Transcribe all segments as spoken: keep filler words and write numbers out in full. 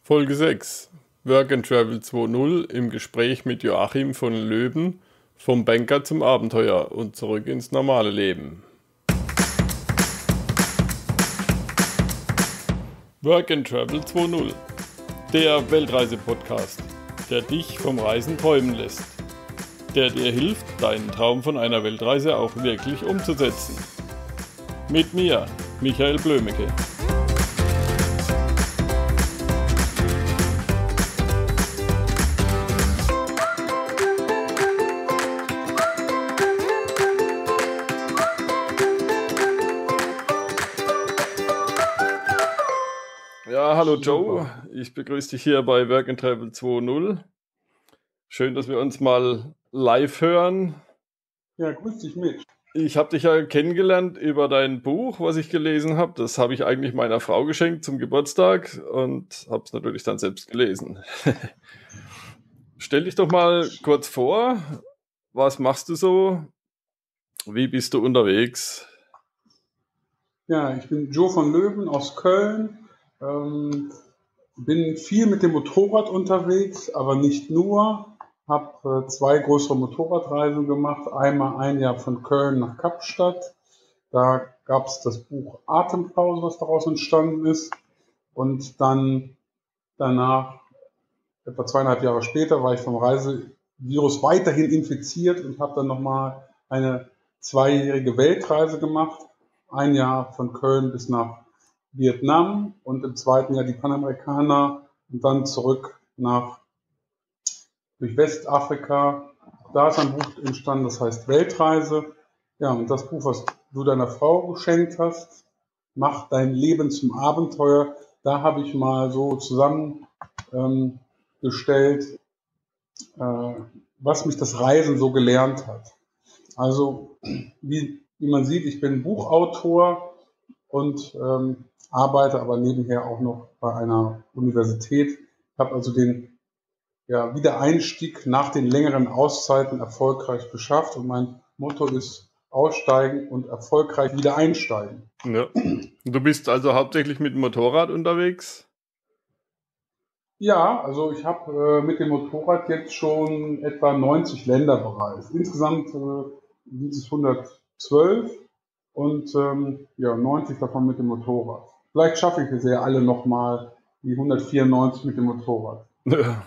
Folge sechs. Work and Travel zwei Punkt null im Gespräch mit Joachim von Löben vom Banker zum Abenteuer und zurück ins normale Leben. Work and Travel zwei Punkt null. Der Weltreise-Podcast, der dich vom Reisen träumen lässt. Der dir hilft, deinen Traum von einer Weltreise auch wirklich umzusetzen. Mit mir, Michael Blömecke. Ja, hallo Joe, ich begrüße dich hier bei Work and Travel zwei Punkt null. Schön, dass wir uns mal live hören. Ja, grüß dich mit. Ich habe dich ja kennengelernt über dein Buch, was ich gelesen habe. Das habe ich eigentlich meiner Frau geschenkt zum Geburtstag und habe es natürlich dann selbst gelesen. Stell dich doch mal kurz vor, was machst du so? Wie bist du unterwegs? Ja, ich bin Joe von Löben aus Köln. Ähm, bin viel mit dem Motorrad unterwegs, aber nicht nur. Habe äh, zwei größere Motorradreisen gemacht. Einmal ein Jahr von Köln nach Kapstadt. Da gab es das Buch Atempause, was daraus entstanden ist. Und dann danach, etwa zweieinhalb Jahre später, war ich vom Reisevirus weiterhin infiziert und habe dann nochmal eine zweijährige Weltreise gemacht. Ein Jahr von Köln bis nach Vietnam und im zweiten Jahr die Panamerikaner und dann zurück nach durch Westafrika. Da ist ein Buch entstanden, das heißt Weltreise. Ja, und das Buch, was du deiner Frau geschenkt hast, Mach dein Leben zum Abenteuer, da habe ich mal so zusammengestellt, ähm, äh, was mich das Reisen so gelernt hat. Also, wie, wie man sieht, ich bin Buchautor und ähm, arbeite aber nebenher auch noch bei einer Universität. Ich habe also den ja, Wiedereinstieg nach den längeren Auszeiten erfolgreich geschafft und mein Motto ist aussteigen und erfolgreich wieder einsteigen. Ja. Du bist also hauptsächlich mit dem Motorrad unterwegs? Ja, also ich habe äh, mit dem Motorrad jetzt schon etwa neunzig Länder bereist. Insgesamt äh, sind es hundertzwölf und ähm, ja, neunzig davon mit dem Motorrad. Vielleicht schaffe ich es ja alle nochmal, die hundertvierundneunzig mit dem Motorrad. Ja.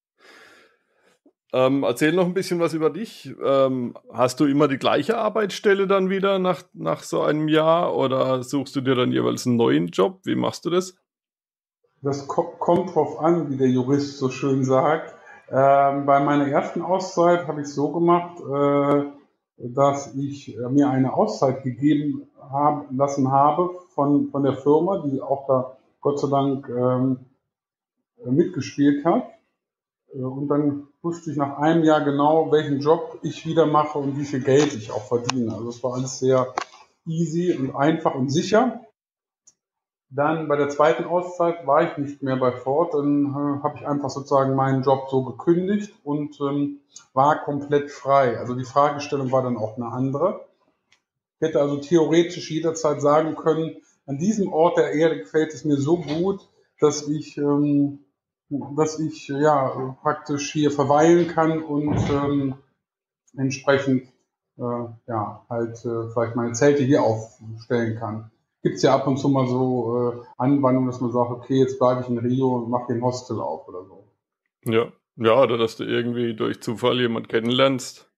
Ähm, erzähl noch ein bisschen was über dich. Ähm, hast du immer die gleiche Arbeitsstelle dann wieder nach, nach so einem Jahr oder suchst du dir dann jeweils einen neuen Job? Wie machst du das? Das ko- kommt drauf an, wie der Jurist so schön sagt. Ähm, bei meiner ersten Auszeit habe ich es so gemacht, äh, dass ich äh, mir eine Auszeit gegeben hab, lassen habe von, von der Firma, die auch da Gott sei Dank ähm, mitgespielt hat. Äh, Und dann wusste ich nach einem Jahr genau, welchen Job ich wieder mache und wie viel Geld ich auch verdiene. Also es war alles sehr easy und einfach und sicher. Dann bei der zweiten Auszeit war ich nicht mehr bei Ford, dann äh, habe ich einfach sozusagen meinen Job so gekündigt und ähm, war komplett frei. Also die Fragestellung war dann auch eine andere. Ich hätte also theoretisch jederzeit sagen können, an diesem Ort der Erde gefällt es mir so gut, dass ich, ähm, dass ich ja praktisch hier verweilen kann und ähm, entsprechend äh, ja halt äh, vielleicht meine Zelte hier aufstellen kann. Gibt es ja ab und zu mal so äh, Anwandlungen, dass man sagt, okay, jetzt bleibe ich in Rio und mache den Hostel auf oder so. Ja, ja, oder dass du irgendwie durch Zufall jemand kennenlernst.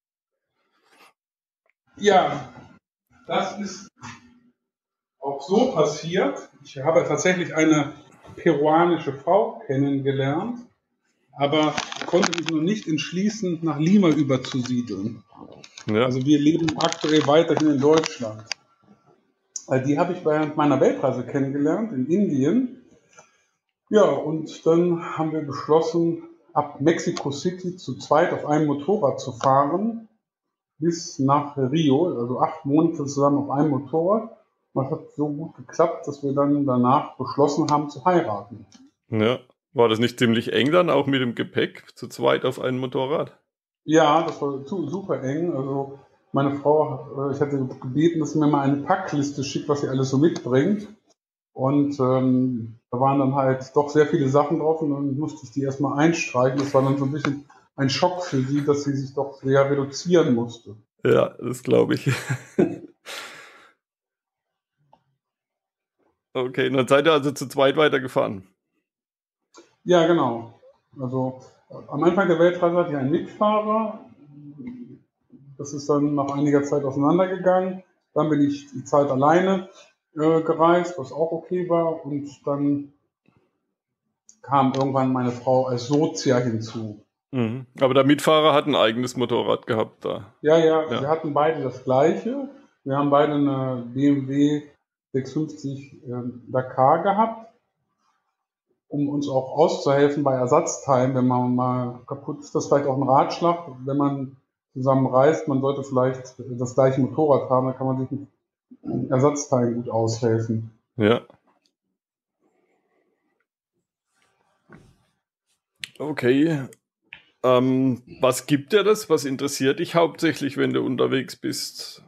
Ja, das ist auch so passiert. Ich habe tatsächlich eine peruanische Frau kennengelernt, aber konnte mich noch nicht entschließen, nach Lima überzusiedeln. Ja. Also wir leben aktuell weiterhin in Deutschland. Die habe ich während meiner Weltreise kennengelernt in Indien. Ja, und dann haben wir beschlossen, ab Mexico City zu zweit auf einem Motorrad zu fahren, bis nach Rio, also acht Monate zusammen auf einem Motorrad. Und das hat so gut geklappt, dass wir dann danach beschlossen haben zu heiraten. Ja. War das nicht ziemlich eng dann, auch mit dem Gepäck, zu zweit auf einem Motorrad? Ja, das war super eng. Also meine Frau, ich hatte gebeten, dass sie mir mal eine Packliste schickt, was sie alles so mitbringt. Und ähm, da waren dann halt doch sehr viele Sachen drauf und dann musste ich die erstmal einstreichen. Das war dann so ein bisschen ein Schock für sie, dass sie sich doch sehr reduzieren musste. Ja, das glaube ich. Okay, und dann seid ihr also zu zweit weitergefahren. Ja, genau. Also am Anfang der Weltreise hatte ich einen Mitfahrer. Das ist dann nach einiger Zeit auseinandergegangen. Dann bin ich die Zeit alleine äh, gereist, was auch okay war. Und dann kam irgendwann meine Frau als Sozia hinzu. Mhm. Aber der Mitfahrer hat ein eigenes Motorrad gehabt da. Ja, ja, Ja. wir hatten beide das gleiche. Wir haben beide eine B M W sechshundertfünfzig äh, Dakar gehabt, um uns auch auszuhelfen bei Ersatzteilen, wenn man mal kaputt ist. Das ist vielleicht auch ein Ratschlag, wenn man zusammen reist, man sollte vielleicht das gleiche Motorrad haben, dann kann man sich mit Ersatzteilen gut aushelfen. Ja. Okay. Ähm, was gibt dir das? Was interessiert dich hauptsächlich, wenn du unterwegs bist?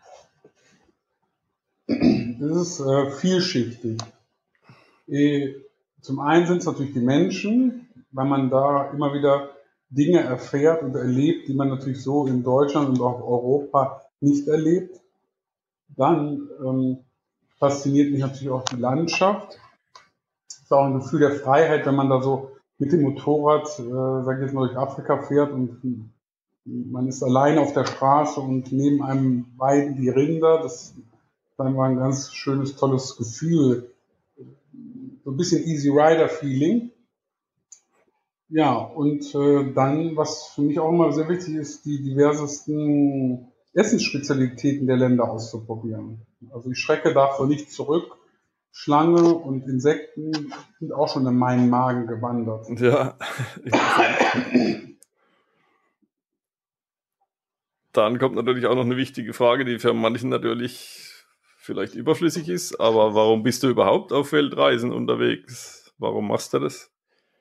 Das ist äh, vielschichtig. E, zum einen sind es natürlich die Menschen, weil man da immer wieder Dinge erfährt und erlebt, die man natürlich so in Deutschland und auch Europa nicht erlebt. Dann ähm, fasziniert mich natürlich auch die Landschaft. Es ist auch ein Gefühl der Freiheit, wenn man da so mit dem Motorrad, äh, sag ich jetzt mal, durch Afrika fährt und man ist alleine auf der Straße und neben einem weiden die Rinder. Das ist einfach ein ganz schönes, tolles Gefühl. So ein bisschen Easy Rider Feeling. Ja, und äh, dann, was für mich auch immer sehr wichtig ist, die diversesten Essensspezialitäten der Länder auszuprobieren. Also ich schrecke davor nicht zurück. Schlange und Insekten sind auch schon in meinen Magen gewandert. Ja, dann kommt natürlich auch noch eine wichtige Frage, die für manchen natürlich vielleicht überflüssig ist, aber warum bist du überhaupt auf Weltreisen unterwegs? Warum machst du das?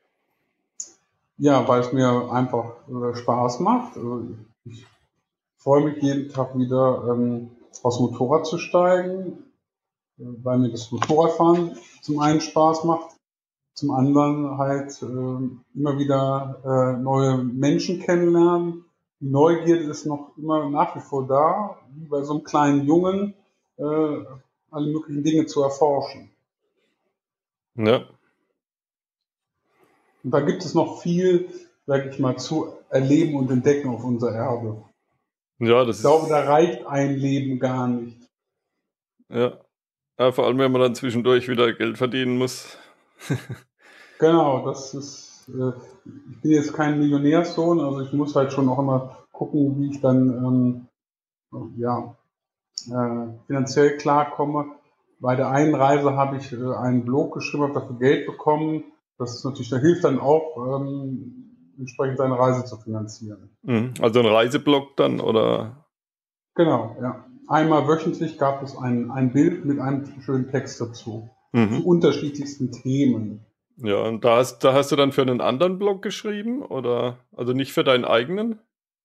Ja, weil es mir einfach äh, Spaß macht. Also ich freue mich jeden Tag wieder ähm, aufs Motorrad zu steigen, äh, weil mir das Motorradfahren zum einen Spaß macht, zum anderen halt äh, immer wieder äh, neue Menschen kennenlernen. Die Neugierde ist noch immer nach wie vor da, wie bei so einem kleinen Jungen, äh, alle möglichen Dinge zu erforschen. Ja. Und da gibt es noch viel, sag ich mal, zu erleben und entdecken auf unserer Erde. Ja, das Ich glaube, ist, da reicht ein Leben gar nicht. ja. Ja, vor allem, wenn man dann zwischendurch wieder Geld verdienen muss. Genau, das ist, äh, ich bin jetzt kein Millionärssohn, also ich muss halt schon auch immer gucken, wie ich dann, ähm, ja, äh, finanziell klarkomme. Bei der einen Reise habe ich äh, einen Blog geschrieben, habe dafür Geld bekommen. Das ist natürlich, da hilft dann auch, ähm, entsprechend seine Reise zu finanzieren. Mhm. Also ein Reiseblog dann, oder? Genau, ja. Einmal wöchentlich gab es ein, ein Bild mit einem schönen Text dazu. Mhm. Zu unterschiedlichsten Themen. Ja, und da hast, da hast du dann für einen anderen Blog geschrieben, oder? Also nicht für deinen eigenen?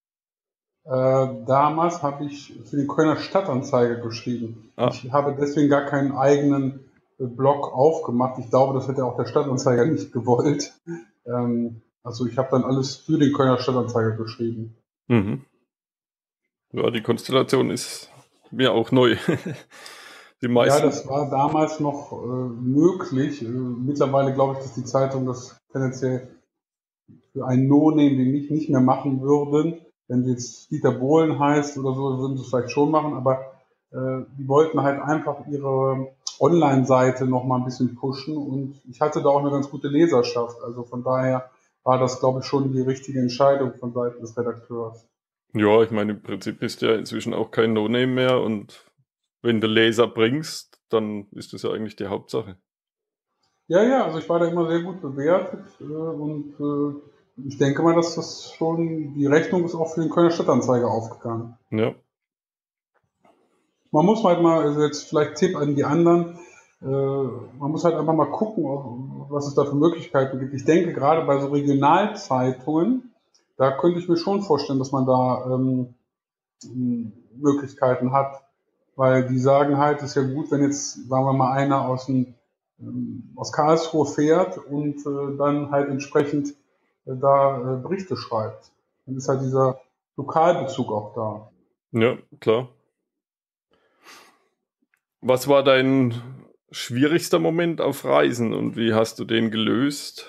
Äh, damals habe ich für die Kölner Stadtanzeiger geschrieben. Ah. Ich habe deswegen gar keinen eigenen äh, Blog aufgemacht. Ich glaube, das hätte auch der Stadtanzeiger nicht gewollt. Ähm, also ich habe dann alles für den Kölner Stadtanzeiger geschrieben. Mhm. Ja, die Konstellation ist mir auch neu. Die meisten. Ja, das war damals noch äh, möglich. Äh, mittlerweile glaube ich, dass die Zeitung das tendenziell für einen No-Name, den ich nicht mehr machen würden. Wenn jetzt Dieter Bohlen heißt oder so, würden sie es vielleicht schon machen, aber äh, die wollten halt einfach ihre Online-Seite noch mal ein bisschen pushen und ich hatte da auch eine ganz gute Leserschaft. Also von daher war das, glaube ich, schon die richtige Entscheidung von Seiten des Redakteurs. Ja, ich meine, im Prinzip ist ja inzwischen auch kein No-Name mehr, und wenn du Leser bringst, dann ist das ja eigentlich die Hauptsache. Ja, ja, also ich war da immer sehr gut bewertet äh, und äh, ich denke mal, dass das schon, die Rechnung ist auch für den Kölner Stadtanzeiger aufgegangen. Ja. Man muss halt mal, also jetzt vielleicht Tipp an die anderen, äh, man muss halt einfach mal gucken, was es da für Möglichkeiten gibt. Ich denke gerade bei so Regionalzeitungen, da könnte ich mir schon vorstellen, dass man da ähm, Möglichkeiten hat, weil die sagen halt, es ist ja gut, wenn jetzt, sagen wir mal, einer aus dem ähm, aus Karlsruhe fährt und äh, dann halt entsprechend äh, da äh, Berichte schreibt. Dann ist halt dieser Lokalbezug auch da. Ja, klar. Was war dein schwierigster Moment auf Reisen und wie hast du den gelöst?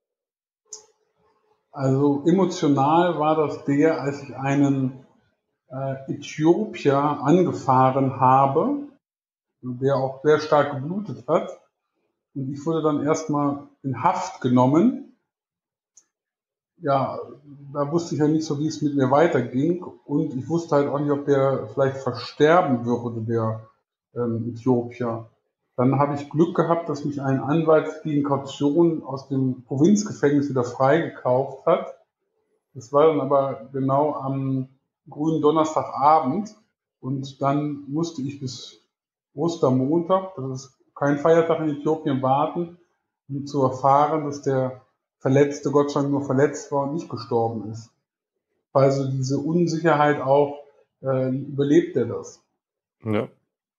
Also emotional war das der, als ich einen äh, Äthiopier angefahren habe, der auch sehr stark geblutet hat. Und ich wurde dann erstmal in Haft genommen. Ja, da wusste ich ja nicht so, wie es mit mir weiterging. Und ich wusste halt auch nicht, ob der vielleicht versterben würde, der ähm, Äthiopier. Dann habe ich Glück gehabt, dass mich ein Anwalt gegen Kaution aus dem Provinzgefängnis wieder freigekauft hat. Das war dann aber genau am grünen Donnerstagabend. Und dann musste ich bis Ostermontag, das ist kein Feiertag in Äthiopien, warten, um zu erfahren, dass der Verletzte Gott sei Dank nur verletzt war und nicht gestorben ist. Also diese Unsicherheit auch, äh, überlebt er das? Ja.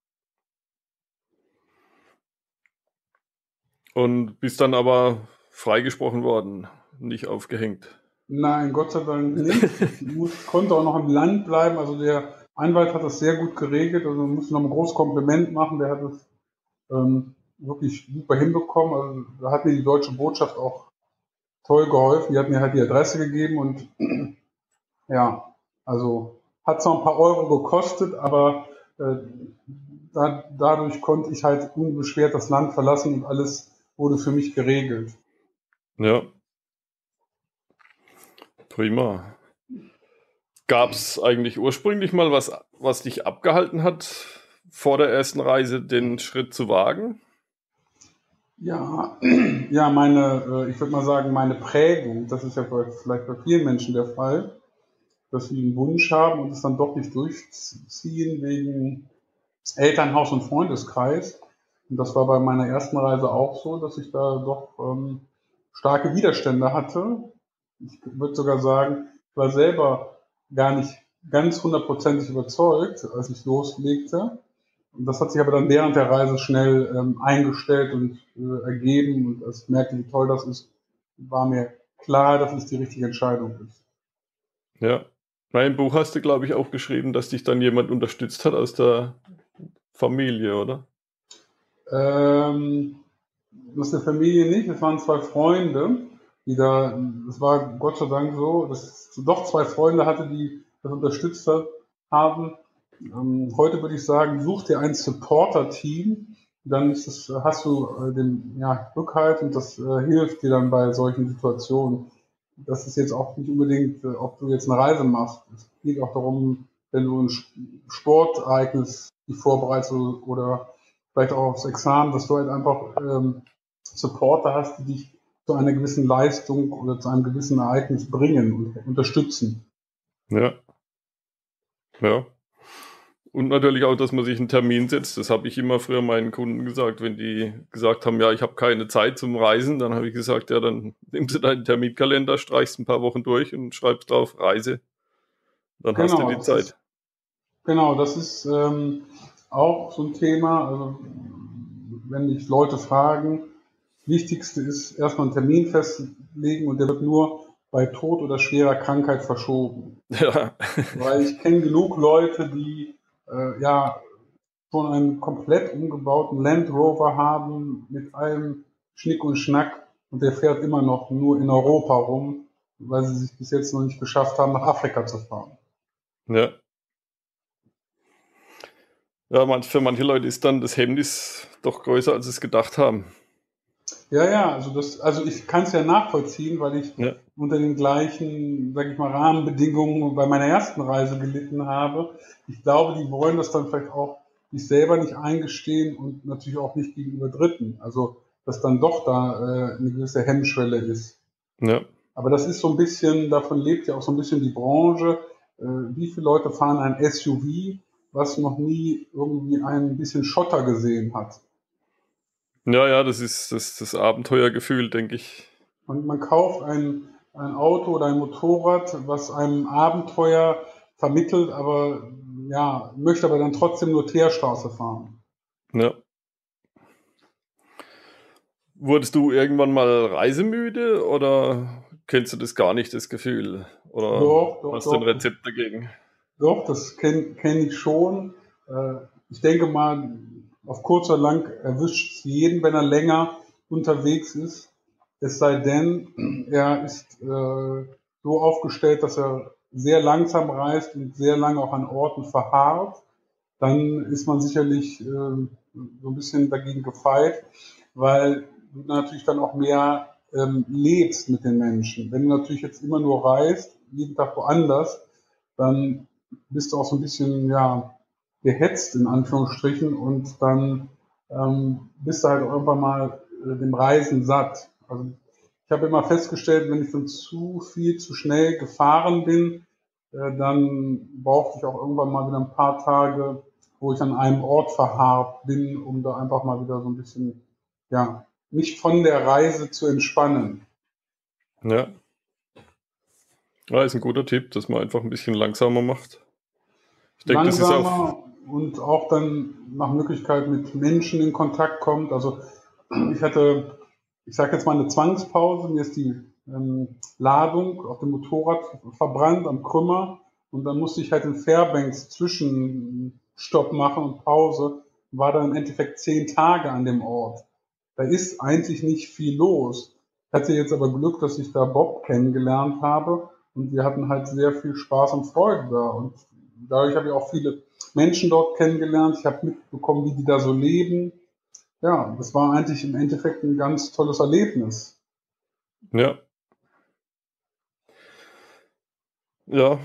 Und bist dann aber freigesprochen worden, nicht aufgehängt. Nein, Gott sei Dank nicht. Ich muss, konnte auch noch im Land bleiben. Also der Anwalt hat das sehr gut geregelt. Also man muss noch ein großes Kompliment machen. Der hat es ähm, wirklich super hinbekommen. Also da hat mir die deutsche Botschaft auch toll geholfen. Die hat mir halt die Adresse gegeben und ja, also hat zwar ein paar Euro gekostet, aber äh, da, dadurch konnte ich halt unbeschwert das Land verlassen und alles wurde für mich geregelt. Ja, prima. Gab es eigentlich ursprünglich mal was, was dich abgehalten hat, vor der ersten Reise den Schritt zu wagen? Ja, ja, meine, äh, ich würde mal sagen, meine Prägung, das ist ja vielleicht bei vielen Menschen der Fall, dass sie einen Wunsch haben und es dann doch nicht durchziehen wegen Elternhaus und Freundeskreis. Und das war bei meiner ersten Reise auch so, dass ich da doch ähm, starke Widerstände hatte. Ich würde sogar sagen, ich war selber gar nicht ganz hundertprozentig überzeugt, als ich loslegte. Und das hat sich aber dann während der Reise schnell ähm, eingestellt und äh, ergeben. Und als ich merkte, wie toll das ist, war mir klar, dass es die richtige Entscheidung ist. Ja. Mein Buch hast du, glaube ich, auch geschrieben, dass dich dann jemand unterstützt hat aus der Familie, oder? Ähm, das ist eine Familie nicht, es waren zwei Freunde, die da, es war Gott sei Dank so, dass ich doch zwei Freunde hatte, die das unterstützt haben. Ähm, heute würde ich sagen, such dir ein Supporter-Team, dann ist das, hast du äh, den ja, Rückhalt und das äh, hilft dir dann bei solchen Situationen. Das ist jetzt auch nicht unbedingt, äh, ob du jetzt eine Reise machst. Es geht auch darum, wenn du ein Sportereignis dich vorbereitest oder vielleicht auch aufs Examen, dass du halt einfach ähm, Supporter hast, die dich zu einer gewissen Leistung oder zu einem gewissen Ereignis bringen und unterstützen. Ja. Ja. Und natürlich auch, dass man sich einen Termin setzt. Das habe ich immer früher meinen Kunden gesagt, wenn die gesagt haben, ja, ich habe keine Zeit zum Reisen, dann habe ich gesagt, ja, dann nimmst du deinen Terminkalender, streichst ein paar Wochen durch und schreibst drauf Reise. Dann hast du Genau, die das ist, Zeit. genau, das ist ähm, auch so ein Thema. Also, wenn mich Leute fragen, das Wichtigste ist erstmal einen Termin festlegen und der wird nur bei Tod oder schwerer Krankheit verschoben. Ja. Weil ich kenne genug Leute, die äh, ja schon einen komplett umgebauten Land Rover haben mit allem Schnick und Schnack und der fährt immer noch nur in Europa rum, weil sie sich bis jetzt noch nicht geschafft haben, nach Afrika zu fahren. Ja. Ja, man, für manche Leute ist dann das Hemmnis doch größer, als sie es gedacht haben. Ja, ja, also das, also ich kann es ja nachvollziehen, weil ich Ja. unter den gleichen, sag ich mal, Rahmenbedingungen bei meiner ersten Reise gelitten habe. Ich glaube, die wollen das dann vielleicht auch sich selber nicht eingestehen und natürlich auch nicht gegenüber Dritten. Also, dass dann doch da äh, eine gewisse Hemmschwelle ist. Ja. Aber das ist so ein bisschen, davon lebt ja auch so ein bisschen die Branche. Äh, wie viele Leute fahren ein S U V, was noch nie irgendwie ein bisschen Schotter gesehen hat? Ja, ja, das ist das, das Abenteuergefühl, denke ich. Und man kauft ein, ein Auto oder ein Motorrad, was einem Abenteuer vermittelt, aber ja, möchte aber dann trotzdem nur Teerstraße fahren. Ja. Wurdest du irgendwann mal reisemüde oder kennst du das gar nicht, das Gefühl? Oder Doch, doch, hast du ein doch, Rezept dagegen? doch, das kenne kenn ich schon. Äh, ich denke mal, auf kurz oder lang erwischt es jeden, wenn er länger unterwegs ist. Es sei denn, er ist äh, so aufgestellt, dass er sehr langsam reist und sehr lange auch an Orten verharrt. Dann ist man sicherlich äh, so ein bisschen dagegen gefeit, weil du natürlich dann auch mehr ähm, lebst mit den Menschen. Wenn du natürlich jetzt immer nur reist, jeden Tag woanders, dann bist du auch so ein bisschen, ja, gehetzt in Anführungsstrichen und dann ähm, bist du halt auch irgendwann mal äh, dem Reisen satt. Also ich habe immer festgestellt, wenn ich dann zu viel, zu schnell gefahren bin, äh, dann brauchte ich auch irgendwann mal wieder ein paar Tage, wo ich an einem Ort verharrt bin, um da einfach mal wieder so ein bisschen, ja, mich von der Reise zu entspannen. Ja. Ja, ist ein guter Tipp, dass man einfach ein bisschen langsamer macht. Ich denke, das ist auch, Langsamer und auch dann nach Möglichkeit mit Menschen in Kontakt kommt. Also ich hatte, ich sage jetzt mal eine Zwangspause, mir ist die ähm, Ladung auf dem Motorrad verbrannt am Krümmer und dann musste ich halt in Fairbanks Zwischenstopp machen und Pause, war dann im Endeffekt zehn Tage an dem Ort. Da ist eigentlich nicht viel los. Ich hatte jetzt aber Glück, dass ich da Bob kennengelernt habe und wir hatten halt sehr viel Spaß und Freude da und dadurch habe ich auch viele Menschen dort kennengelernt. Ich habe mitbekommen, wie die da so leben. Ja, das war eigentlich im Endeffekt ein ganz tolles Erlebnis. ja, ja.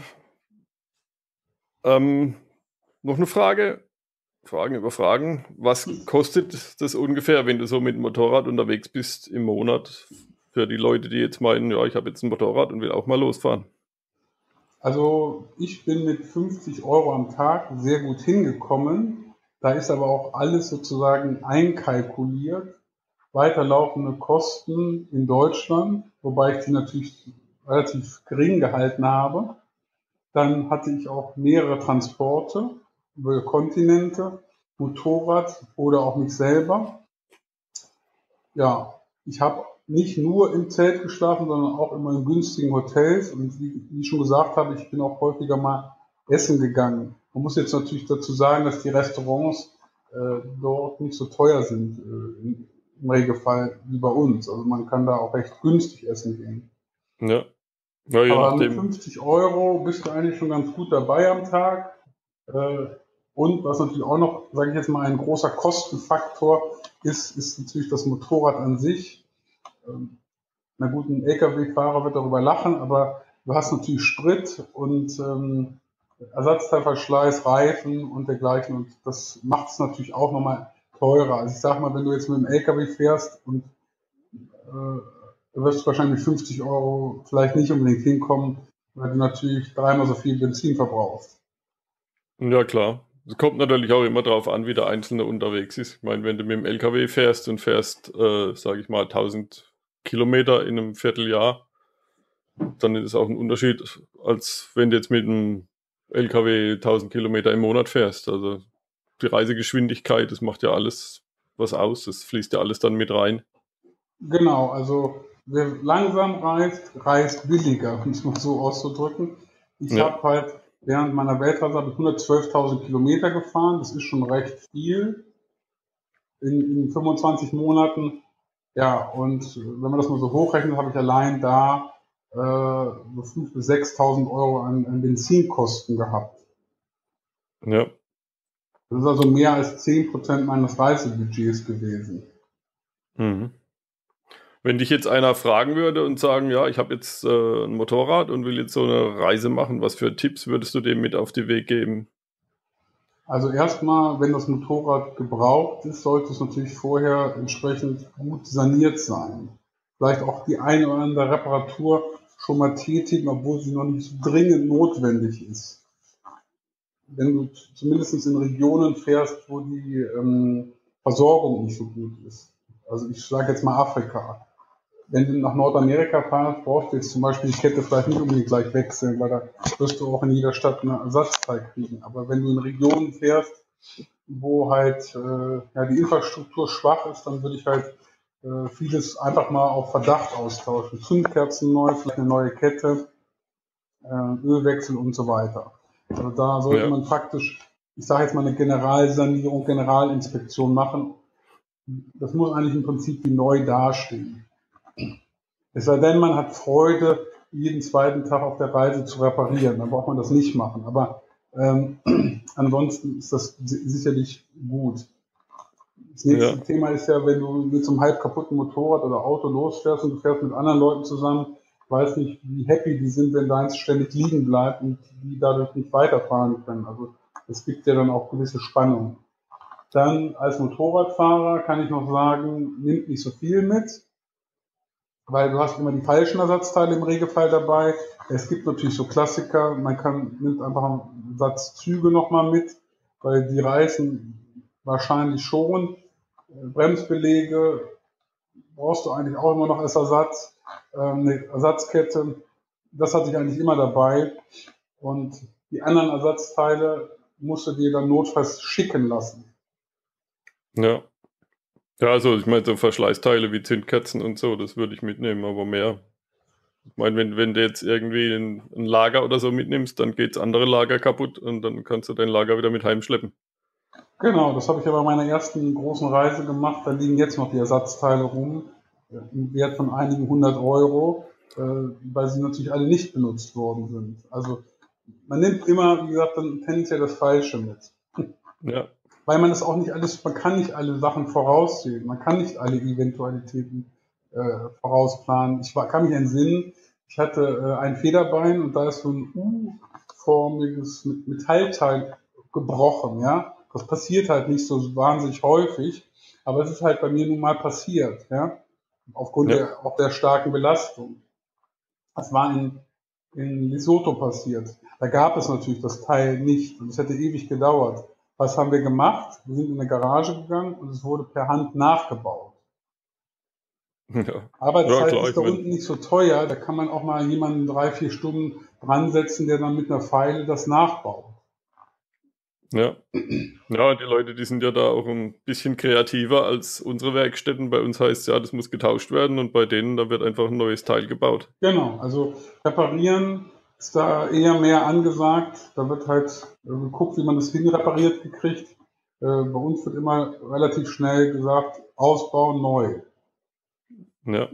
Ähm, noch eine Frage, Fragen über Fragen. Was kostet das ungefähr, wenn du so mit dem Motorrad unterwegs bist im Monat für die Leute, die jetzt meinen, ja, ich habe jetzt ein Motorrad und will auch mal losfahren? Also ich bin mit fünfzig Euro am Tag sehr gut hingekommen. Da ist aber auch alles sozusagen einkalkuliert. Weiterlaufende Kosten in Deutschland, wobei ich die natürlich relativ gering gehalten habe. Dann hatte ich auch mehrere Transporte über Kontinente, Motorrad oder auch mich selber. Ja, ich habe nicht nur im Zelt geschlafen, sondern auch immer in günstigen Hotels. Und wie, wie ich schon gesagt habe, ich bin auch häufiger mal essen gegangen. Man muss jetzt natürlich dazu sagen, dass die Restaurants äh, dort nicht so teuer sind, äh, im, im Regelfall wie bei uns. Also man kann da auch recht günstig essen gehen. Ja, ja, je Aber mit nachdem. fünfzig Euro bist du eigentlich schon ganz gut dabei am Tag. Äh, und was natürlich auch noch, sage ich jetzt mal, ein großer Kostenfaktor ist, ist natürlich das Motorrad an sich. Ähm, na gut, ein L K W-Fahrer wird darüber lachen, aber du hast natürlich Sprit und ähm, Ersatzteilverschleiß, Reifen und dergleichen. Und das macht es natürlich auch nochmal teurer. Also ich sag mal, wenn du jetzt mit dem L K W fährst und äh, du wirst wahrscheinlich mit fünfzig Euro vielleicht nicht unbedingt hinkommen, weil du natürlich dreimal so viel Benzin verbrauchst. Ja, klar. Es kommt natürlich auch immer darauf an, wie der Einzelne unterwegs ist. Ich meine, wenn du mit dem L K W fährst und fährst, äh, sage ich mal, tausend Kilometer in einem Vierteljahr, dann ist es auch ein Unterschied, als wenn du jetzt mit einem L K W tausend Kilometer im Monat fährst. Also die Reisegeschwindigkeit, das macht ja alles was aus. Das fließt ja alles dann mit rein. Genau, also wer langsam reist, reist billiger, um es mal so auszudrücken. Ich Ja, habe halt während meiner Weltreise habe ich hundertzwölftausend Kilometer gefahren. Das ist schon recht viel in, in fünfundzwanzig Monaten. Ja, und äh, wenn man das mal so hochrechnet, habe ich allein da äh, so fünftausend bis sechstausend Euro an, an Benzinkosten gehabt. ja. Das ist also mehr als zehn Prozent meines Reisebudgets gewesen. Mhm. Wenn dich jetzt einer fragen würde und sagen, ja, ich habe jetzt äh, ein Motorrad und will jetzt so eine Reise machen, was für Tipps würdest du dem mit auf den Weg geben? Also erstmal, wenn das Motorrad gebraucht ist, sollte es natürlich vorher entsprechend gut saniert sein. Vielleicht auch die eine oder andere Reparatur schon mal tätigen, obwohl sie noch nicht so dringend notwendig ist. Wenn du zumindest in Regionen fährst, wo die ähm, Versorgung nicht so gut ist. Also ich sage jetzt mal Afrika. Wenn du nach Nordamerika fahrst, brauchst du jetzt zum Beispiel die Kette vielleicht nicht unbedingt gleich wechseln, weil da wirst du auch in jeder Stadt einen Ersatzteil kriegen. Aber wenn du in Regionen fährst, wo halt äh, ja, die Infrastruktur schwach ist, dann würde ich halt äh, vieles einfach mal auf Verdacht austauschen. Zündkerzen neu, vielleicht eine neue Kette, äh, Ölwechsel und so weiter. Also da sollte Ja. man praktisch, ich sage jetzt mal eine Generalsanierung, Generalinspektion machen. Das muss eigentlich im Prinzip wie neu dastehen. Es sei denn, man hat Freude, jeden zweiten Tag auf der Reise zu reparieren. Dann braucht man das nicht machen. Aber ähm, ansonsten ist das si- sicherlich gut. Das nächste Ja. Thema ist ja, wenn du mit so einem halb kaputten Motorrad oder Auto losfährst und du fährst mit anderen Leuten zusammen, ich weiß nicht, wie happy die sind, wenn deins ständig liegen bleibt und die dadurch nicht weiterfahren können. Also es gibt ja dann auch gewisse Spannungen. Dann als Motorradfahrer kann ich noch sagen, nimmt nicht so viel mit, weil du hast immer die falschen Ersatzteile im Regelfall dabei. Es gibt natürlich so Klassiker, man kann, nimmt einfach einen Satz Züge nochmal mit, weil die reißen wahrscheinlich schon. Bremsbeläge brauchst du eigentlich auch immer noch als Ersatz. Ähm, eine Ersatzkette, das hatte ich eigentlich immer dabei. Und die anderen Ersatzteile musst du dir dann notfalls schicken lassen. Ja. Ja, also ich meine, so Verschleißteile wie Zündkerzen und so, das würde ich mitnehmen, aber mehr. Ich meine, wenn, wenn du jetzt irgendwie ein, ein Lager oder so mitnimmst, dann geht's andere Lager kaputt und dann kannst du dein Lager wieder mit heimschleppen. Genau, das habe ich ja bei meiner ersten großen Reise gemacht. Da liegen jetzt noch die Ersatzteile rum, äh, im Wert von einigen hundert Euro, äh, weil sie natürlich alle nicht benutzt worden sind. Also man nimmt immer, wie gesagt, dann tendenziell das Falsche mit. Ja. Weil man das auch nicht alles, man kann nicht alle Sachen voraussehen. Man kann nicht alle Eventualitäten äh, vorausplanen. Ich war, kann mich entsinnen, ich hatte äh, ein Federbein und da ist so ein U-förmiges Metallteil gebrochen, ja. Das passiert halt nicht so wahnsinnig häufig, aber es ist halt bei mir nun mal passiert, ja. Aufgrund Ja. der, auch der starken Belastung. Das war in, in Lesotho passiert. Da gab es natürlich das Teil nicht und es hätte ewig gedauert. Was haben wir gemacht? Wir sind in eine Garage gegangen und es wurde per Hand nachgebaut. Ja. Ja, Arbeitszeit klar, ist ich da meine, unten nicht so teuer, da kann man auch mal jemanden drei, vier Stunden dran setzen, der dann mit einer Feile das nachbaut. ja. Ja, die Leute, die sind ja da auch ein bisschen kreativer als unsere Werkstätten. Bei uns heißt es ja, das muss getauscht werden und bei denen, da wird einfach ein neues Teil gebaut. Genau, also reparieren ist da eher mehr angesagt. Da wird halt äh, geguckt, wie man das hinrepariert gekriegt. Äh, bei uns wird immer relativ schnell gesagt, Ausbau neu. Ja.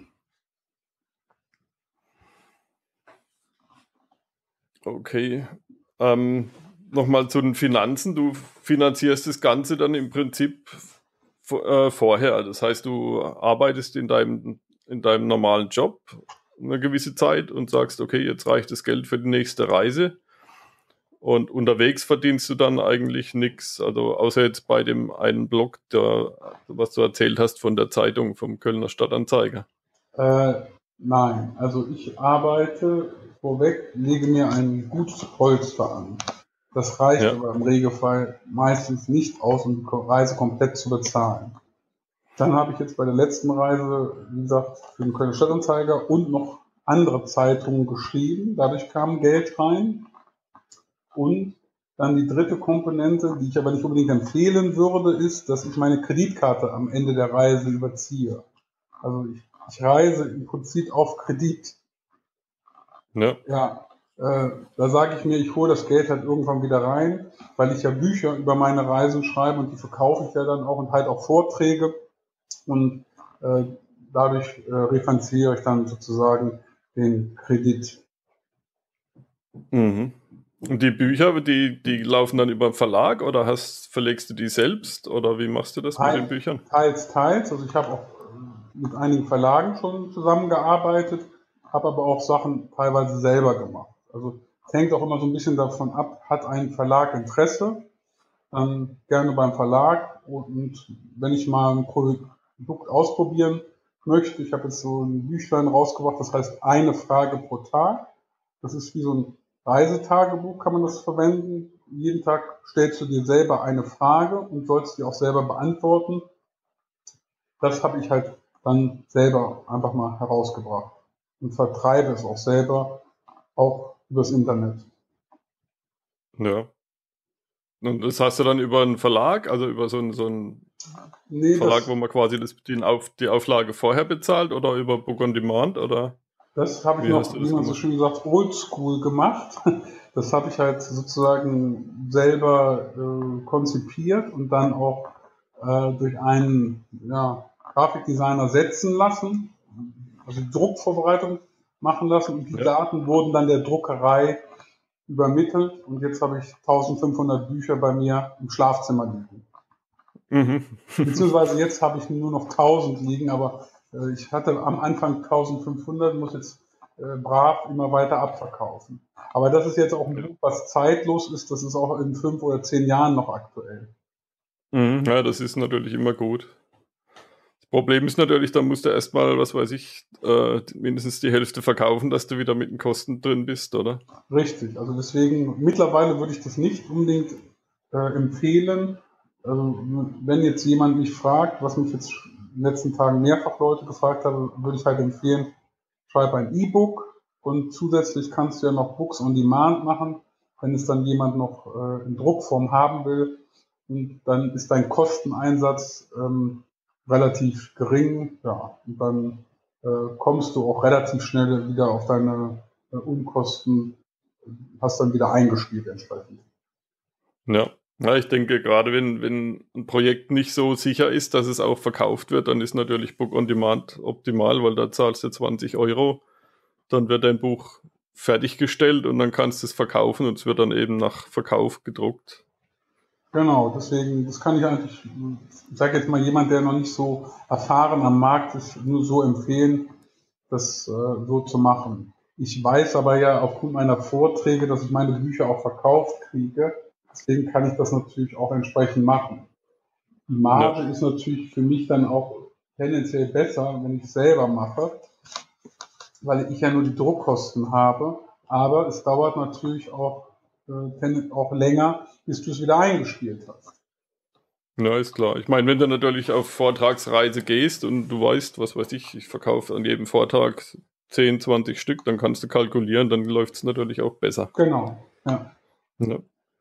Okay. Ähm, Nochmal zu den Finanzen. Du finanzierst das Ganze dann im Prinzip v- äh, vorher. Also das heißt, du arbeitest in deinem, in deinem normalen Job eine gewisse Zeit und sagst, okay, jetzt reicht das Geld für die nächste Reise. Und unterwegs verdienst du dann eigentlich nichts. Also außer jetzt bei dem einen Blog, der, was du erzählt hast von der Zeitung, vom Kölner Stadtanzeiger. Äh, nein, also ich arbeite vorweg, lege mir ein gutes Polster an. Das reicht Ja, aber im Regelfall meistens nicht aus, um die Ko- Reise komplett zu bezahlen. Dann habe ich jetzt bei der letzten Reise, wie gesagt, für den Kölner Stadtanzeiger und noch andere Zeitungen geschrieben. Dadurch kam Geld rein. Und dann die dritte Komponente, die ich aber nicht unbedingt empfehlen würde, ist, dass ich meine Kreditkarte am Ende der Reise überziehe. Also ich, ich reise im Prinzip auf Kredit. ja, Ja, äh, da sage ich mir, ich hole das Geld halt irgendwann wieder rein, weil ich ja Bücher über meine Reisen schreibe und die verkaufe ich ja dann auch und halt auch Vorträge und äh, dadurch äh, refinanziere ich dann sozusagen den Kredit. mhm. Und die Bücher, die, die laufen dann über den Verlag oder hast, verlegst du die selbst oder wie machst du das mit den Teil- Büchern? Teils, teils. Also ich habe auch äh, mit einigen Verlagen schon zusammengearbeitet, habe aber auch Sachen teilweise selber gemacht. Also es hängt auch immer so ein bisschen davon ab, hat ein Verlag Interesse, dann gerne beim Verlag. Und wenn ich mal ein Produkt ausprobieren möchte, ich habe jetzt so ein Büchlein rausgebracht, das heißt eine Frage pro Tag. Das ist wie so ein Reisetagebuch, kann man das verwenden. Jeden Tag stellst du dir selber eine Frage und sollst die auch selber beantworten. Das habe ich halt dann selber einfach mal herausgebracht und vertreibe es auch selber, auch übers Internet. Ja. Und das hast du dann über einen Verlag, also über so einen, so einen Nee, Verlag, das, wo man quasi das, die, Auf, die Auflage vorher bezahlt oder über Book on Demand oder das habe ich wie hast noch, du wie das man so gemacht? schön sagt, oldschool gemacht. Das habe ich halt sozusagen selber äh, konzipiert und dann auch äh, durch einen ja, Grafikdesigner setzen lassen, also die Druckvorbereitung machen lassen und die Ja. Daten wurden dann der Druckerei übermittelt und jetzt habe ich eintausendfünfhundert Bücher bei mir im Schlafzimmer liegen. Mhm. Beziehungsweise jetzt habe ich nur noch tausend liegen, aber äh, ich hatte am Anfang eintausendfünfhundert, muss jetzt äh, brav immer weiter abverkaufen. Aber das ist jetzt auch ein Buch, was zeitlos ist, das ist auch in fünf oder zehn Jahren noch aktuell. Mhm. Ja, das ist natürlich immer gut. Das Problem ist natürlich, da musst du erstmal, was weiß ich, äh, mindestens die Hälfte verkaufen, dass du wieder mit den Kosten drin bist, oder? Richtig, also deswegen, mittlerweile würde ich das nicht unbedingt äh, empfehlen. Also, wenn jetzt jemand mich fragt, was mich jetzt in den letzten Tagen mehrfach Leute gefragt haben, würde ich halt empfehlen, schreib ein E-Book und zusätzlich kannst du ja noch Books on Demand machen, wenn es dann jemand noch äh, in Druckform haben will. Und dann ist dein Kosteneinsatz ähm, relativ gering, ja, und dann äh, kommst du auch relativ schnell wieder auf deine äh, Unkosten, hast dann wieder eingespielt entsprechend. Ja. Ja, ich denke, gerade wenn, wenn ein Projekt nicht so sicher ist, dass es auch verkauft wird, dann ist natürlich Book on Demand optimal, weil da zahlst du zwanzig Euro, dann wird dein Buch fertiggestellt und dann kannst du es verkaufen und es wird dann eben nach Verkauf gedruckt. Genau, deswegen, das kann ich eigentlich, ich sage jetzt mal, jemand, der noch nicht so erfahren am Markt ist, nur so empfehlen, das äh, so zu machen. Ich weiß aber ja aufgrund meiner Vorträge, dass ich meine Bücher auch verkauft kriege. Deswegen kann ich das natürlich auch entsprechend machen. Die Ja, Marge ist natürlich für mich dann auch tendenziell besser, wenn ich es selber mache, weil ich ja nur die Druckkosten habe. Aber es dauert natürlich auch, äh, auch länger, bis du es wieder eingespielt hast. ja, ist klar. Ich meine, wenn du natürlich auf Vortragsreise gehst und du weißt, was weiß ich, ich verkaufe an jedem Vortrag zehn, zwanzig Stück, dann kannst du kalkulieren, dann läuft es natürlich auch besser. Genau, ja. Ja.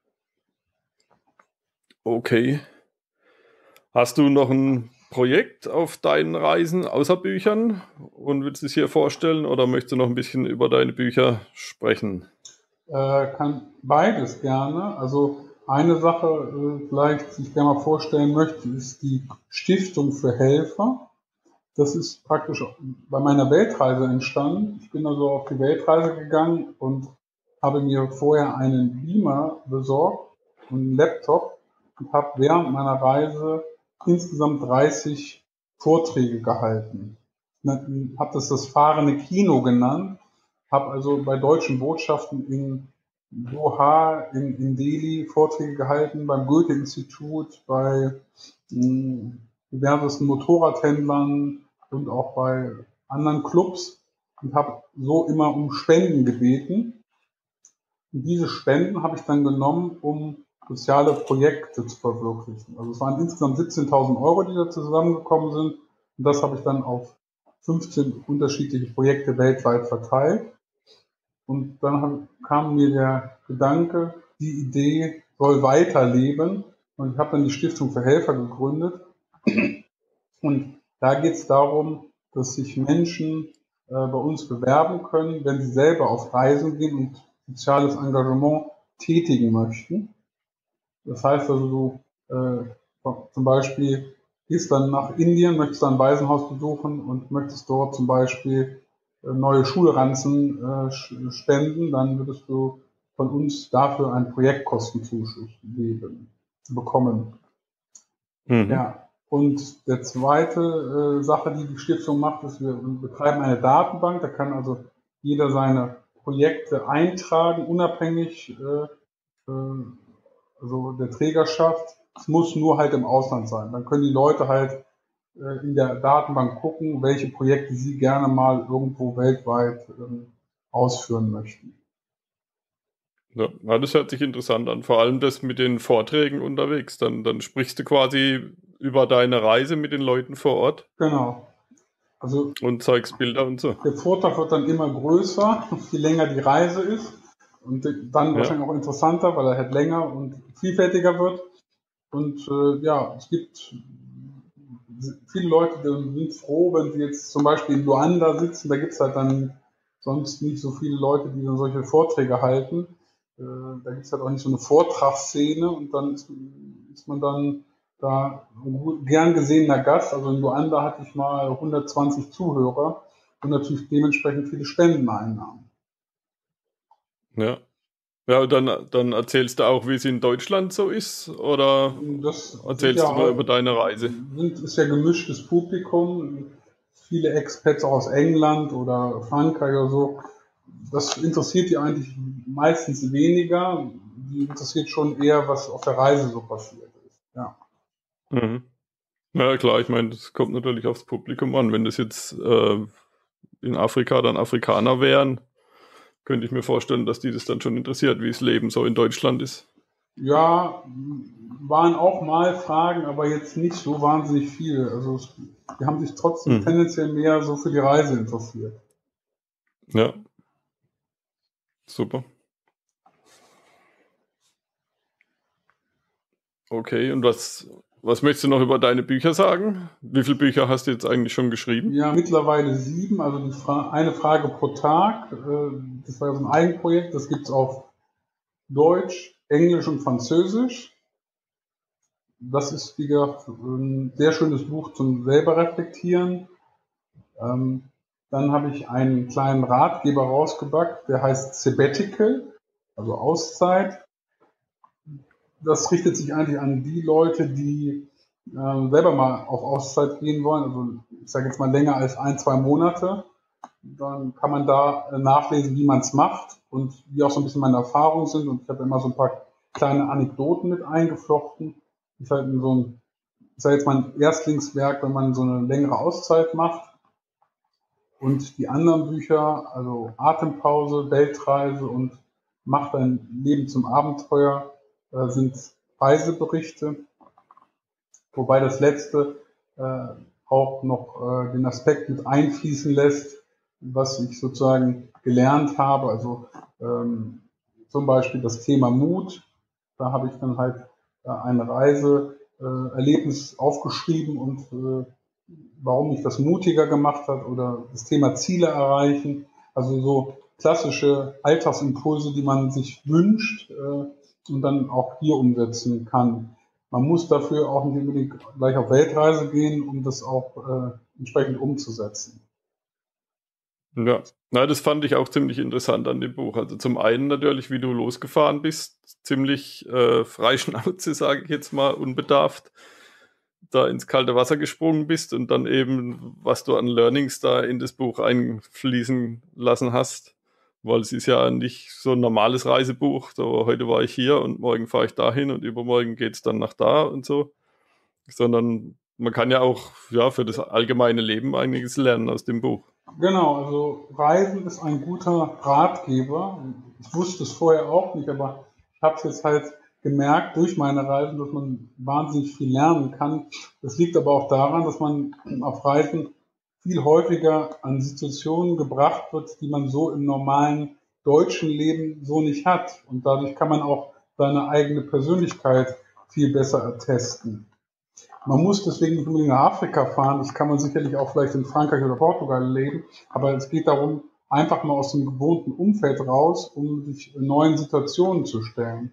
Okay. Hast du noch ein Projekt auf deinen Reisen außer Büchern und willst es hier vorstellen oder möchtest du noch ein bisschen über deine Bücher sprechen? Äh, kann beides gerne. Also eine Sache, äh, vielleicht, die ich gerne mal vorstellen möchte, ist die Stiftung für Helfer. Das ist praktisch bei meiner Weltreise entstanden. Ich bin also auf die Weltreise gegangen und habe mir vorher einen Beamer besorgt und einen Laptop und habe während meiner Reise insgesamt dreißig Vorträge gehalten. Habe das das fahrende Kino genannt, habe also bei deutschen Botschaften in Doha, in, in Delhi Vorträge gehalten, beim Goethe-Institut, bei mh, diversesten Motorradhändlern und auch bei anderen Clubs und habe so immer um Spenden gebeten. Und diese Spenden habe ich dann genommen, um soziale Projekte zu verwirklichen. Also es waren insgesamt siebzehntausend Euro, die da zusammengekommen sind. Und das habe ich dann auf fünfzehn unterschiedliche Projekte weltweit verteilt. Und dann kam mir der Gedanke, die Idee soll weiterleben. Und ich habe dann die Stiftung für Helfer gegründet. Und da geht es darum, dass sich Menschen äh, bei uns bewerben können, wenn sie selber auf Reisen gehen und soziales Engagement tätigen möchten. Das heißt also, du äh, zum Beispiel gehst dann nach Indien, möchtest ein Waisenhaus besuchen und möchtest dort zum Beispiel äh, neue Schulranzen äh, spenden, dann würdest du von uns dafür einen Projektkostenzuschuss geben, bekommen. Mhm. Ja, und der zweite äh, Sache, die die Stiftung macht, ist, wir betreiben eine Datenbank, da kann also jeder seine Projekte eintragen, unabhängig äh, äh, also der Trägerschaft. Es muss nur halt im Ausland sein. Dann können die Leute halt äh, in der Datenbank gucken, welche Projekte sie gerne mal irgendwo weltweit äh, ausführen möchten. Ja, ja, das hört sich interessant an. Vor allem das mit den Vorträgen unterwegs. Dann, dann sprichst du quasi über deine Reise mit den Leuten vor Ort Genau. Also und zeigst Bilder und so. der Vortrag wird dann immer größer, je länger die Reise ist. Und dann Ja, wahrscheinlich auch interessanter, weil er halt länger und vielfältiger wird. Und äh, ja, es gibt viele Leute sind froh, wenn sie jetzt zum Beispiel in Luanda sitzen, da gibt es halt dann sonst nicht so viele Leute, die dann solche Vorträge halten. Äh, da gibt es halt auch nicht so eine Vortragsszene und dann ist, ist man dann da ein gern gesehener Gast. Also in Luanda hatte ich mal hundertzwanzig Zuhörer und natürlich dementsprechend viele Spendeneinnahmen. Ja. Ja, dann, dann erzählst du auch, wie es in Deutschland so ist, oder Das erzählst ja, du nur über deine Reise? Sind, ist ja gemischtes Publikum, viele Expats auch aus England oder Frankreich oder so. Das interessiert die eigentlich meistens weniger. Die interessiert schon eher, was auf der Reise so passiert ist. Ja. Mhm. Ja, klar, ich meine, das kommt natürlich aufs Publikum an. Wenn das jetzt äh, in Afrika dann Afrikaner wären, könnte ich mir vorstellen, dass die das dann schon interessiert, wie das Leben so in Deutschland ist. Ja, waren auch mal Fragen, aber jetzt nicht so wahnsinnig viel. Also es, die haben sich trotzdem Mhm. tendenziell mehr so für die Reise interessiert. Ja, super. Okay, und was, was möchtest du noch über deine Bücher sagen? Wie viele Bücher hast du jetzt eigentlich schon geschrieben? Ja, mittlerweile sieben, also die Fra- eine Frage pro Tag. Äh, das war ja so ein Eigenprojekt, das gibt es auf Deutsch, Englisch und Französisch. Das ist, wie gesagt, ein sehr schönes Buch zum selber reflektieren. Ähm, dann habe ich einen kleinen Ratgeber rausgebackt, der heißt Sabbatical, also Auszeit. Das richtet sich eigentlich an die Leute, die äh, selber mal auf Auszeit gehen wollen. Also ich sage jetzt mal länger als ein, zwei Monate. Dann kann man da nachlesen, wie man es macht und wie auch so ein bisschen meine Erfahrungen sind. Und ich habe immer so ein paar kleine Anekdoten mit eingeflochten. Ist halt so ein, ist halt jetzt mein Erstlingswerk, wenn man so eine längere Auszeit macht. Und die anderen Bücher, also Atempause, Weltreise und Mach dein Leben zum Abenteuer, äh, sind Reiseberichte. Wobei das letzte äh, auch noch äh, den Aspekt mit einfließen lässt, was ich sozusagen gelernt habe. Also ähm, zum Beispiel das Thema Mut. Da habe ich dann halt äh, ein Reiseerlebnis aufgeschrieben und äh, warum mich das mutiger gemacht hat oder das Thema Ziele erreichen. Also so klassische Alltagsimpulse, die man sich wünscht äh, und dann auch hier umsetzen kann. Man muss dafür auch nicht unbedingt gleich auf Weltreise gehen, um das auch äh, entsprechend umzusetzen. Ja, na, das fand ich auch ziemlich interessant an dem Buch. Also zum einen natürlich, wie du losgefahren bist, ziemlich äh, frei Schnauze, sage ich jetzt mal, unbedarft, da ins kalte Wasser gesprungen bist und dann eben, was du an Learnings da in das Buch einfließen lassen hast. Weil es ist ja nicht so ein normales Reisebuch, so heute war ich hier und morgen fahre ich dahin und übermorgen geht es dann nach da und so, sondern man kann ja auch ja, für das allgemeine Leben einiges lernen aus dem Buch. Genau, also Reisen ist ein guter Ratgeber. Ich wusste es vorher auch nicht, aber ich habe es jetzt halt gemerkt durch meine Reisen, dass man wahnsinnig viel lernen kann. Das liegt aber auch daran, dass man auf Reisen viel häufiger an Situationen gebracht wird, die man so im normalen deutschen Leben so nicht hat. Und dadurch kann man auch seine eigene Persönlichkeit viel besser attesten. Man muss deswegen nicht unbedingt nach Afrika fahren, das kann man sicherlich auch vielleicht in Frankreich oder Portugal leben, aber es geht darum, einfach mal aus dem gewohnten Umfeld raus, um sich neuen Situationen zu stellen.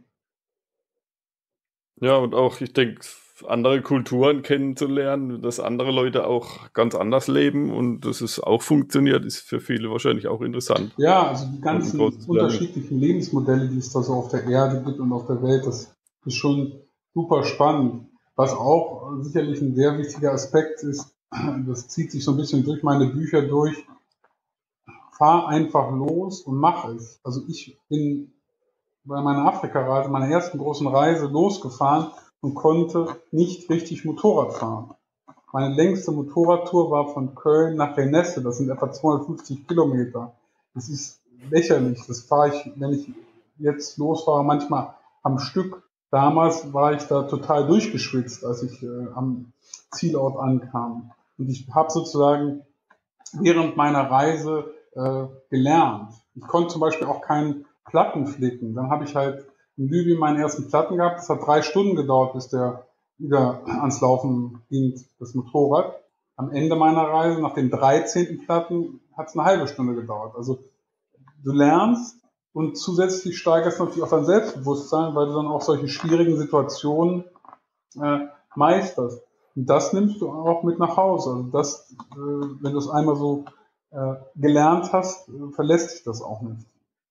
Ja, und auch, ich denke, andere Kulturen kennenzulernen, dass andere Leute auch ganz anders leben und dass es auch funktioniert, ist für viele wahrscheinlich auch interessant. Ja, also die Und ein ganzen großes Learning. unterschiedlichen Lebensmodelle, die es da so auf der Erde gibt und auf der Welt, das ist schon super spannend. Was auch sicherlich ein sehr wichtiger Aspekt ist, das zieht sich so ein bisschen durch meine Bücher durch, fahr einfach los und mach es. Also ich bin bei meiner Afrika-Reise, meiner ersten großen Reise losgefahren und konnte nicht richtig Motorrad fahren. Meine längste Motorradtour war von Köln nach Renesse, das sind etwa zweihundertfünfzig Kilometer. Das ist lächerlich, das fahre ich, wenn ich jetzt losfahre, manchmal am Stück. Damals war ich da total durchgeschwitzt, als ich äh, am Zielort ankam. Und ich habe sozusagen während meiner Reise äh, gelernt. Ich konnte zum Beispiel auch keinen Platten flicken. Dann habe ich halt in Libyen meinen ersten Platten gehabt. Das hat drei Stunden gedauert, bis der wieder ans Laufen ging, das Motorrad. Am Ende meiner Reise, nach dem dreizehnten Platten, hat es eine halbe Stunde gedauert. Also du lernst und zusätzlich steigerst natürlich auch dein Selbstbewusstsein, weil du dann auch solche schwierigen Situationen äh, meisterst. Und das nimmst du auch mit nach Hause. Also das, äh, wenn du es einmal so äh, gelernt hast, äh, verlässt sich das auch nicht.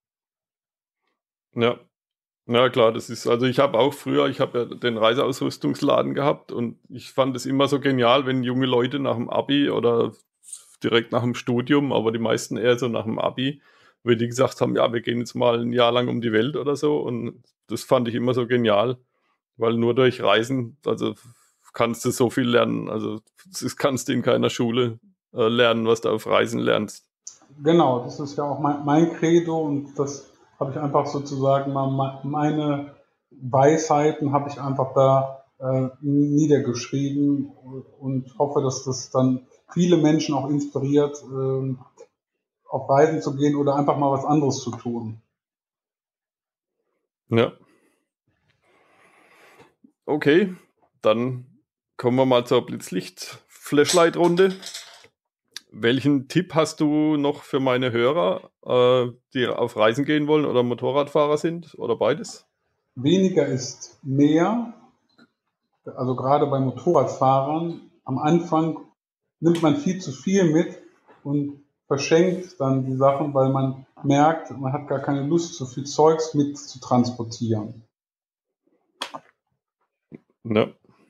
Ja. Ja klar, das ist, also ich habe auch früher, ich habe ja den Reiseausrüstungsladen gehabt und ich fand es immer so genial, wenn junge Leute nach dem Abi oder direkt nach dem Studium, aber die meisten eher so nach dem Abi, wenn die gesagt haben, ja, wir gehen jetzt mal ein Jahr lang um die Welt oder so, und das fand ich immer so genial, weil nur durch Reisen, also kannst du so viel lernen, also das kannst du in keiner Schule äh, lernen, was du auf Reisen lernst. Genau, das ist ja auch mein, mein Credo und das habe ich einfach sozusagen mal meine Weisheiten habe ich einfach da äh, niedergeschrieben und hoffe, dass das dann viele Menschen auch inspiriert, äh, auf Reisen zu gehen oder einfach mal was anderes zu tun. Ja. Okay, dann kommen wir mal zur Blitzlicht-Flashlight-Runde. Welchen Tipp hast du noch für meine Hörer, äh, die auf Reisen gehen wollen oder Motorradfahrer sind oder beides? Weniger ist mehr, also gerade bei Motorradfahrern. Am Anfang nimmt man viel zu viel mit und verschenkt dann die Sachen, weil man merkt, man hat gar keine Lust, so viel Zeugs mit zu transportieren. Ja.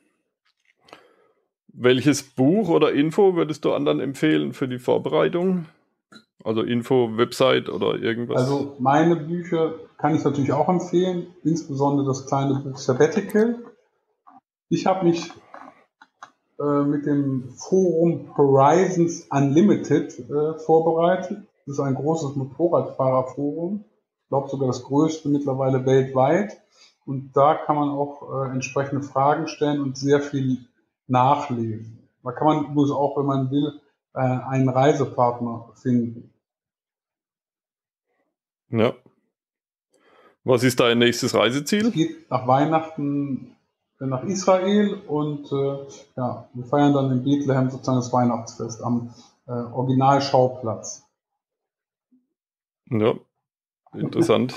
Welches Buch oder Info würdest du anderen empfehlen für die Vorbereitung? Also Info, Website oder irgendwas? Also meine Bücher kann ich natürlich auch empfehlen, insbesondere das kleine Buch Sabbatical. Ich habe mich äh, mit dem Forum Horizons Unlimited äh, vorbereitet. Das ist ein großes Motorradfahrerforum. Ich glaube sogar das größte mittlerweile weltweit. Und da kann man auch äh, entsprechende Fragen stellen und sehr viel nachlesen. Da kann man übrigens auch, wenn man will, äh, einen Reisepartner finden. Ja. Was ist dein nächstes Reiseziel? Es geht nach Weihnachten nach Israel und äh, ja, wir feiern dann in Bethlehem sozusagen das Weihnachtsfest am äh, Originalschauplatz. Ja, interessant.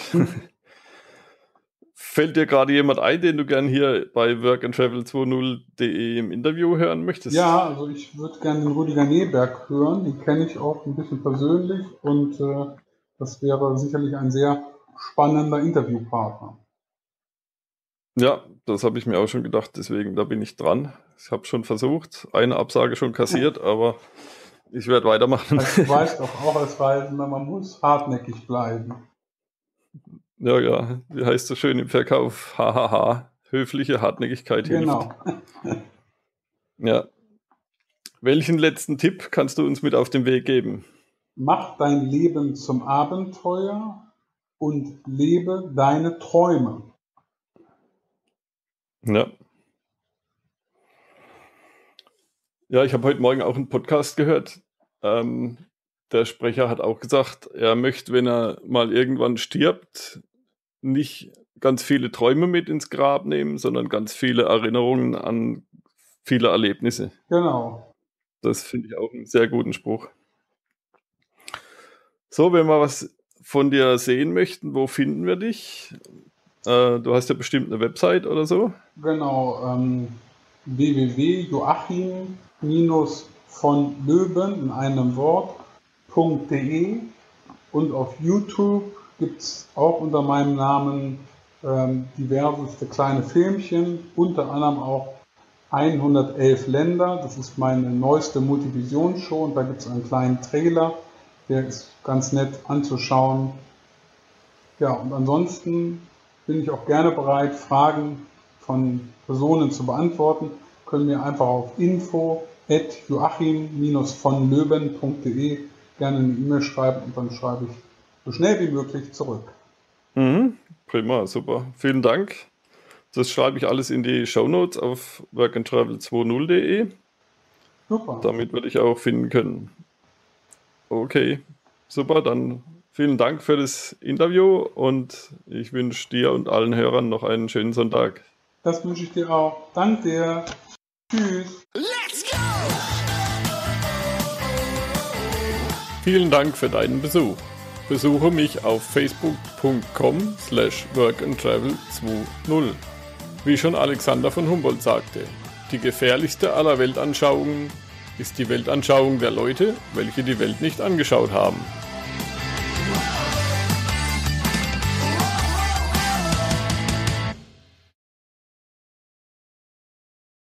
Fällt dir gerade jemand ein, den du gern hier bei work and travel zwei punkt null punkt de im Interview hören möchtest? Ja, also ich würde gerne den Rüdiger Neberg hören. Den kenne ich auch ein bisschen persönlich und äh, das wäre sicherlich ein sehr spannender Interviewpartner. Ja, das habe ich mir auch schon gedacht, deswegen da bin ich dran. Ich habe schon versucht, eine Absage schon kassiert, aber ich werde weitermachen. Also du weißt doch auch als Reisender, man muss hartnäckig bleiben. Ja, ja, wie heißt so schön im Verkauf? Hahaha, höfliche Hartnäckigkeit hilft. Genau. Ja. Welchen letzten Tipp kannst du uns mit auf den Weg geben? Mach dein Leben zum Abenteuer und lebe deine Träume. Ja. Ja, ich habe heute Morgen auch einen Podcast gehört. Ähm, der Sprecher hat auch gesagt, er möchte, wenn er mal irgendwann stirbt, nicht ganz viele Träume mit ins Grab nehmen, sondern ganz viele Erinnerungen an viele Erlebnisse. Genau. Das finde ich auch einen sehr guten Spruch. So, wenn wir was von dir sehen möchten, wo finden wir dich? Äh, du hast ja bestimmt eine Website oder so. Genau. Ähm, w w w punkt joachim von löwen in einem Wort.de und auf YouTube gibt es auch unter meinem Namen ähm, diverseste kleine Filmchen, unter anderem auch hundertelf Länder. Das ist meine neueste Multivision-Show und da gibt es einen kleinen Trailer, der ist ganz nett anzuschauen. Ja, und ansonsten bin ich auch gerne bereit, Fragen von Personen zu beantworten. Können mir einfach auf info at joachim von löwen punkt de gerne eine E-Mail schreiben und dann schreibe ich so schnell wie möglich zurück. Mhm, prima, super. Vielen Dank. Das schreibe ich alles in die Shownotes auf work and travel zwei punkt null punkt de. Super. Damit würde ich auch finden können. Okay, super, dann vielen Dank für das Interview und ich wünsche dir und allen Hörern noch einen schönen Sonntag. Das wünsche ich dir auch. Danke dir. Tschüss. Let's go! Vielen Dank für deinen Besuch. Besuche mich auf facebook punkt com slash work and travel zwanzig. Wie schon Alexander von Humboldt sagte, die gefährlichste aller Weltanschauungen ist die Weltanschauung der Leute, welche die Welt nicht angeschaut haben.